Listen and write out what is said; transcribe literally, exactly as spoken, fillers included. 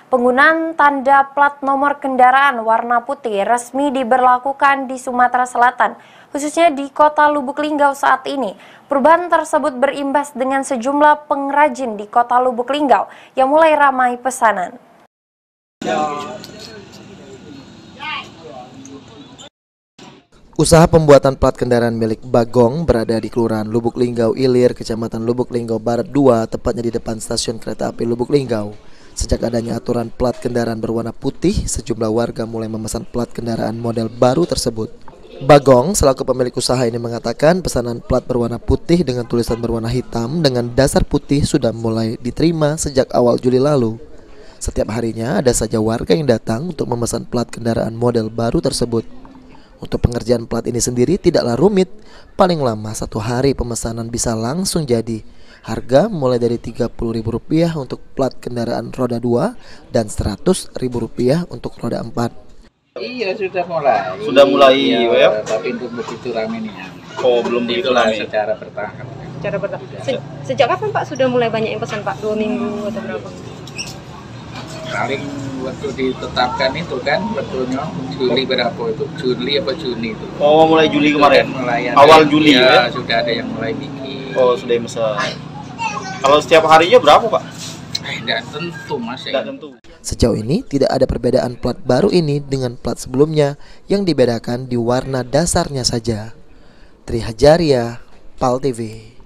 Penggunaan tanda plat nomor kendaraan warna putih resmi diberlakukan di Sumatera Selatan, khususnya di kota Lubuk Linggau saat ini. Perubahan tersebut berimbas dengan sejumlah pengrajin di kota Lubuk Linggau yang mulai ramai pesanan. Usaha pembuatan plat kendaraan milik Bagong berada di Kelurahan Lubuk Linggau Ilir, Kecamatan Lubuk Linggau Barat dua, tepatnya di depan stasiun kereta api Lubuk Linggau. Sejak adanya aturan plat kendaraan berwarna putih, sejumlah warga mulai memesan plat kendaraan model baru tersebut. Bagong selaku pemilik usaha ini mengatakan pesanan plat berwarna putih dengan tulisan berwarna hitam dengan dasar putih sudah mulai diterima sejak awal Juli lalu. Setiap harinya ada saja warga yang datang untuk memesan plat kendaraan model baru tersebut. Untuk pengerjaan plat ini sendiri tidaklah rumit, paling lama satu hari pemesanan bisa langsung jadi. Harga mulai dari tiga puluh ribu rupiah untuk plat kendaraan roda dua dan seratus ribu rupiah untuk roda empat. Iya, sudah mulai. Sudah mulai, iya, ya? Tapi belum begitu ramai nih. Oh, belum begitu ramai. Secara bertahap. Secara bertahap. Se Sejak kapan Pak sudah mulai banyak yang pesan Pak? Dua minggu atau berapa? Paling waktu ditetapkan itu kan, betulnya Juli berapa itu? Juli apa Juni itu? Oh, mulai Juli kemarin? Mulai awal yang, Juli ya, ya? Sudah ada yang mulai bikin. Oh, sudah yang pesan. Kalau setiap harinya berapa Pak? Eh, tidak tentu Mas. Tidak tentu. Sejauh ini tidak ada perbedaan plat baru ini dengan plat sebelumnya, yang dibedakan di warna dasarnya saja. Tri Hajaria, Pal T V.